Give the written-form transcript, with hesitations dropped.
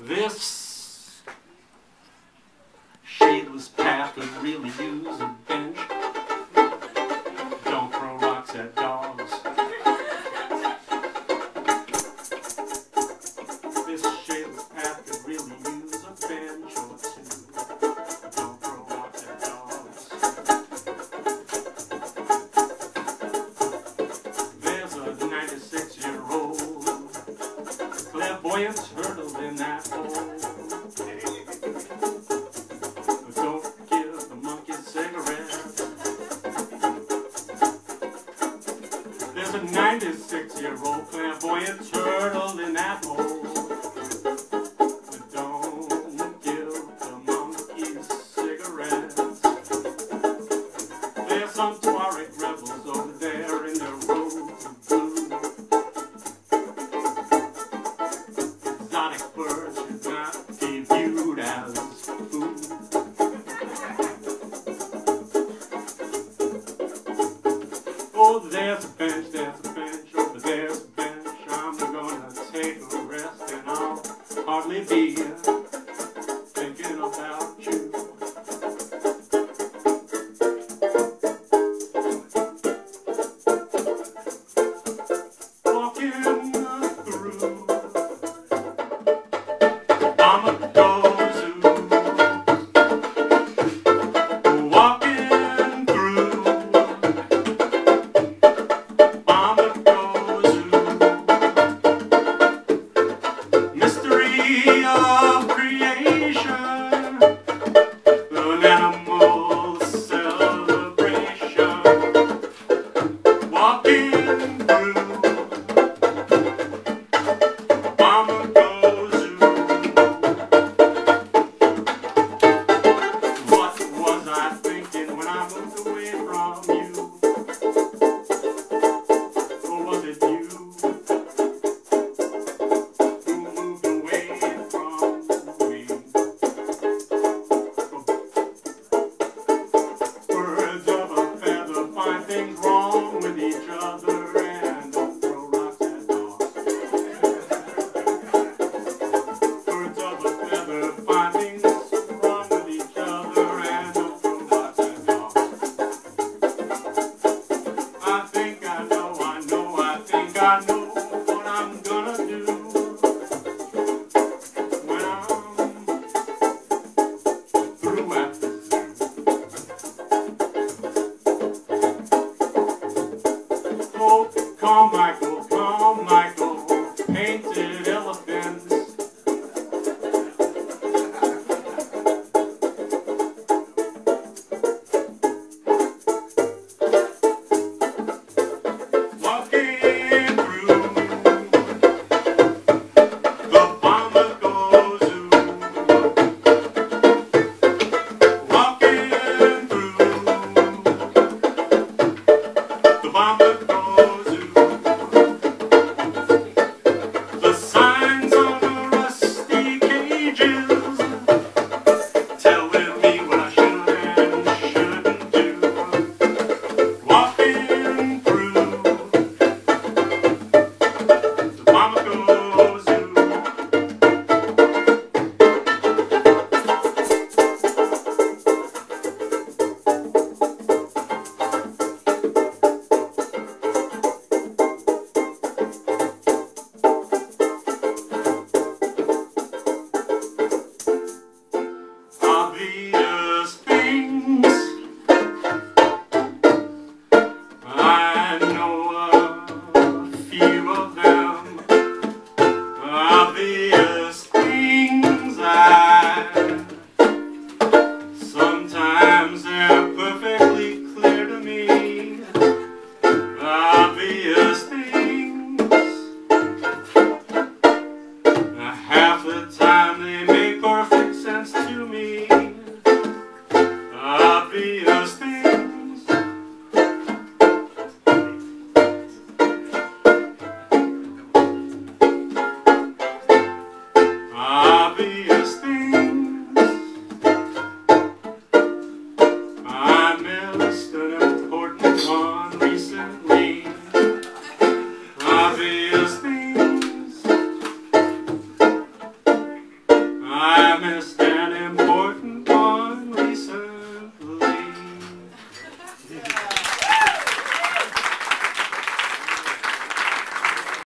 This shadeless path could really use a bench. Don't throw rocks at dogs. This shadeless path could really use a bench or two. Don't throw rocks at dogs. There's a 96-year-old clairvoyant turtle in that hole. Don't give the monkey cigarettes. There's a 96-year-old clairvoyant turtle in that hole. Don't give the monkey cigarettes. There's some Tuareg rebels over there in their robes of blue. Exotic birds should not be viewed as food. Oh, there's a bench, over there's a bench. I'm gonna take a rest and I'll hardly be thinking about you. Walking through, I'm a go zoo. Walking through, I'm a go zoo. Mystery of creation, an animal celebration. Walking through, I'm a go zoo. What was I thinking when I moved away from you? Or was it you who moved away from me? Birds of a feather find things wrong with each other and don't throw rocks at dogs. Birds of a feather find things wrong with each other and don't throw rocks at dogs. I think I know what I'm gonna do when I'm through at the zoo. Oh, come Michael, painted elephants. Walking through the Bamako Zoo. Walking through the Bamako Zoo. The signs on the rusty cages telling me what I should and shouldn't do. Walking through the Bamako Zoo. Obvious things, I know a few of them. Obvious things, sometimes they're perfectly clear to me. Obvious things, half the time they make perfect sense to me. Obvious things, miss